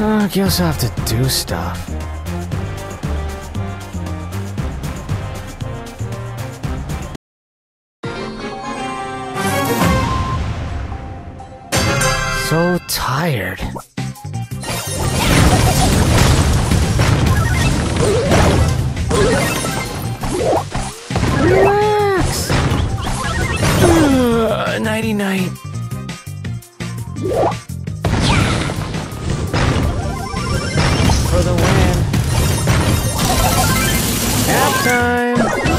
I guess I have to do stuff. So tired. Relax. Nighty night. For the win. Nap time.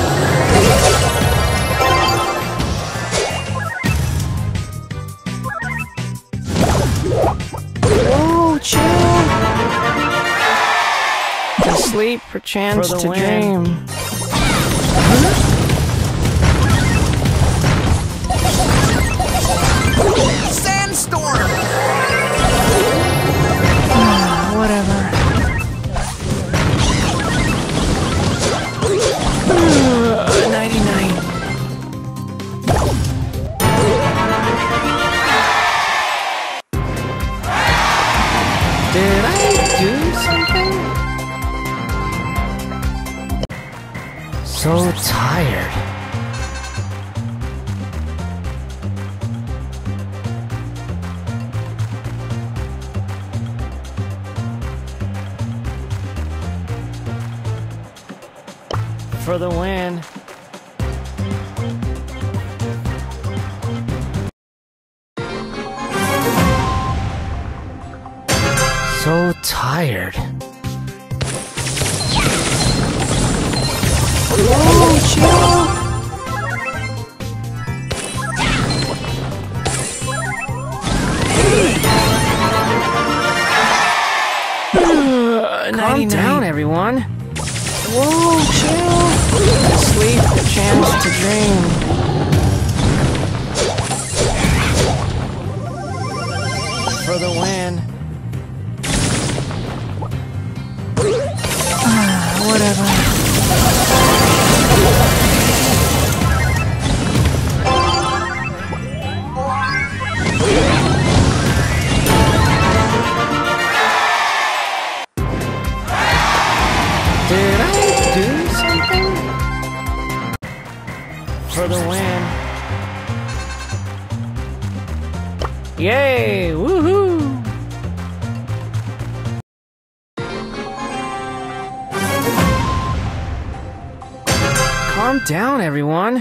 Whoa, chill. To sleep, perchance to dream. Sandstorm! Whatever. Nighty night. Did I do something? So tired. For the win. So tired. Whoa, chill. Calm down, everyone. Whoa, chill. Sleep, a chance to dream. For the win. Whatever. Did I do something? For the win. Yay! Woohoo! Calm down, everyone.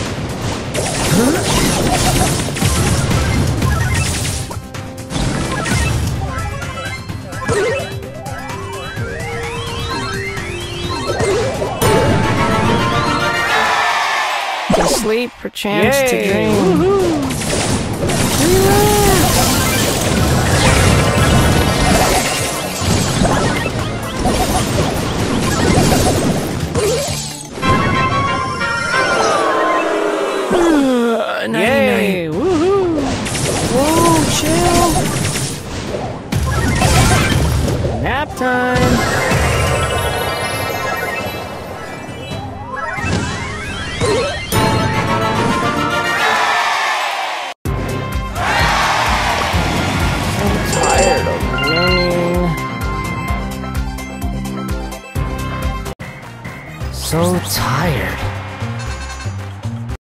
To sleep, perchance to dream. Woohoo! Yay!